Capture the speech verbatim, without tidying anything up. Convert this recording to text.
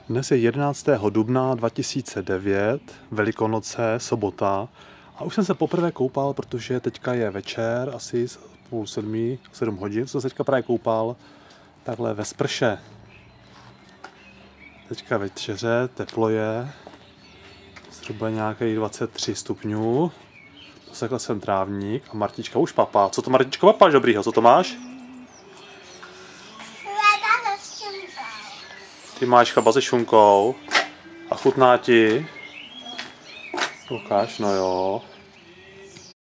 Dnes je jedenáctého dubna dva tisíce devět, Velikonoce, sobota. A už jsem se poprvé koupal, protože teďka je večer, asi půl sedmí, sedm hodin, jsem se teďka právě koupal takhle ve sprše. Teďka večeře, teplo je, zhruba nějakých dvacet tři stupňů. Posekl jsem trávník a Martička už papá. Co to Martičko papáš dobrýho, co to máš? Ty máš chleba se šunkou a chutná ti. Ukáž, no jo.